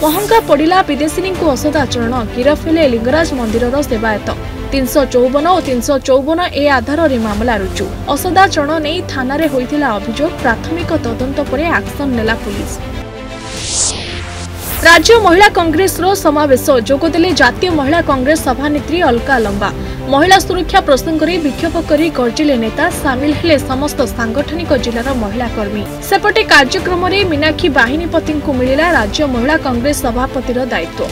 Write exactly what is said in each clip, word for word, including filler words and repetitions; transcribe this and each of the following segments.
महंगा पड़ा विदेशिनी को असदाचरण गिरफ हेले लिंगराज मंदिर सेवायत तीन सौ चौवन और तीन सौ चौवन ए आधार में मामला रुजु। असदाचरण नहीं थाना रे होइथिला अभियोग। प्राथमिक तदंत परे एक्शन नेला पुलिस। राज्य महिला कांग्रेस रो समावेश जोगदेले जातीय महिला कांग्रेस सभानेत्री अलका लंबा। महिला सुरक्षा प्रसंग में विक्षोभ कर गर्जिले नेता सामिल हेले समस्त सांगठनिक जिलार महिला कर्मी। सेपटे कार्यक्रम में मीनाक्षी बाहिनीपति को मिला राज्य महिला कांग्रेस सभापतिर दायित्व।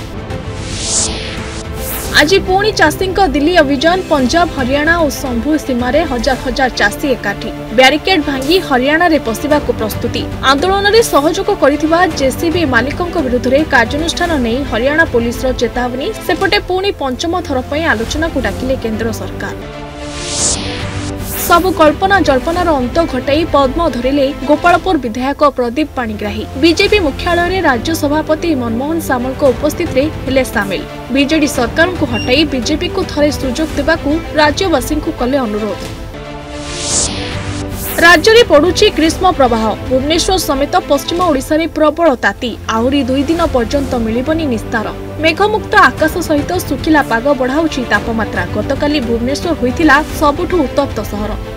आज पुणी चाषी दिल्ली अभियान। पंजाब हरियाणा और शंभु सीमार हजार हजार चाषी एकाठी ब्यारिकेड भांगी हरियाणा रे पशिबा को प्रस्तुति। आंदोलन में सहयोग करिथिबा जेसीबी मालिकों विरुद्ध रे कार्यानुष्ठान नहीं हरियाणा पुलिस रो चेतावनी। सेपटे पुणी पंचम थर पई आलोचना को डाकिले केंद्र सरकार। सबु कल्पना जल्पनार अंत घटाई पद्म धरिले गोपालपुर विधायक प्रदीप पाणिग्राही। बीजेपी मुख्यालय में राज्य सभापति मनमोहन सामल को उपस्थित रे हेले सामिल। बीजेडी सरकार को हटाई बीजेपी को थरे सुजोग देबाकू राज्यवासी को कले अनुरोध। राज्य में पड़ुची ग्रीष्म प्रवाह। भुवनेश्वर समेत पश्चिम ओडिशा रे प्रबल ताती। आहरी दुई दिन पर्यंत मिलिबनी निस्तार। मेघमुक्त आकाश सहित सुखिला पाग बढ़ाउची तापमात्रा। गतकाली भुवनेश्वर होइतिला सबुठु उत्तप्त सहर।